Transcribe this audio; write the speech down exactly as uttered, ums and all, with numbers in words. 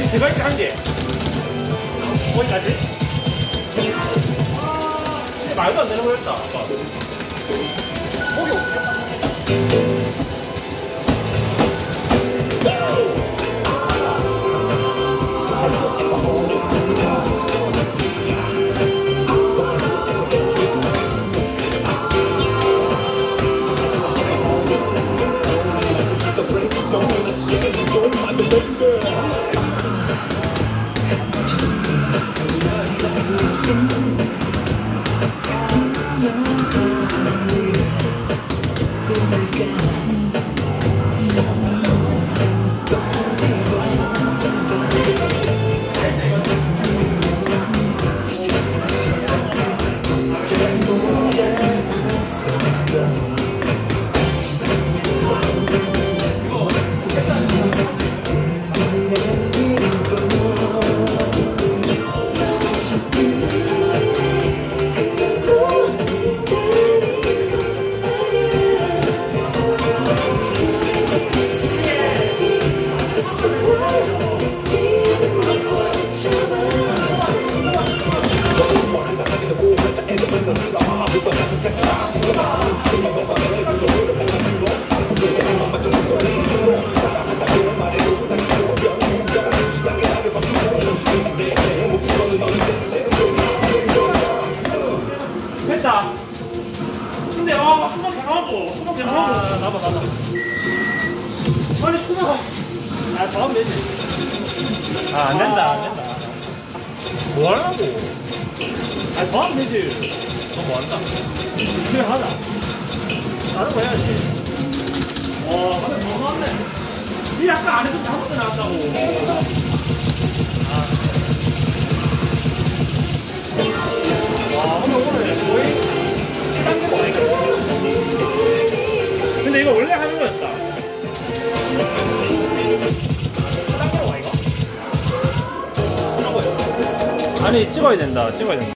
대갈치 한 개. 거기까지? 아, 진짜 말도 안 되는 거였다. 아까. 고기 없겠다. 됐다. 근데 아 수박 개하고 수박 개하고 아 나봐 나봐 빨리 수박 아 더 하면 되지. 아 안된다 안된다. 뭐 하려고. 아 더 하면 되지. 너 뭐 한다. 그래 하자. 다른 거 해야지. 와 근데 더 나왔네. 니 아까 안에서 다섯 개 나왔다고. 와 근데 오늘 거의 칠 단계도 아니까. 근데 이거 원래 하는 거였다. 칠 단계로 와 이거? 아니 찍어야 된다 찍어야 된다.